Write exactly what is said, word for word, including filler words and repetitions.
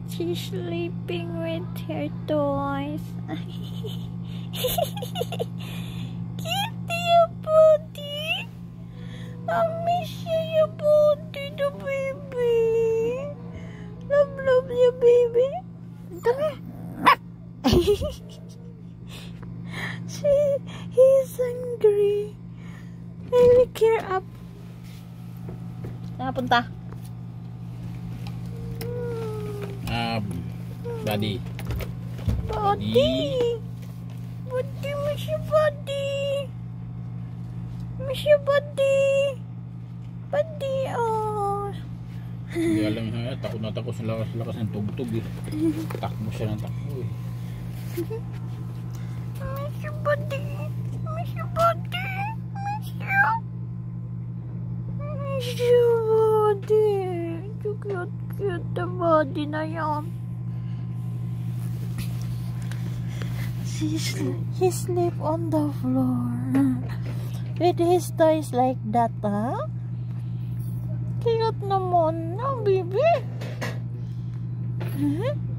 She's sleeping with her toys. Kitty, your body. I miss you, your body, the baby. Love, love you, baby. Come here. She, he's hungry. I wake her up. Saan punta? Ah, Bodieh. Bodieh. Bodieh, miss you, Bodieh. Miss you, Bodieh. Bodieh, oh. Hindi alam niya, takot na takot sa lakas-lakas ng tugtog eh. Takbo siya ng takbo eh. Miss you, Bodieh. Miss you, Bodieh. Miss you. Miss you, Bodieh. So cute, cute the Bodieh na yan. She, he sleep on the floor. With his toys like that, huh? Cute naman, no, baby? Huh?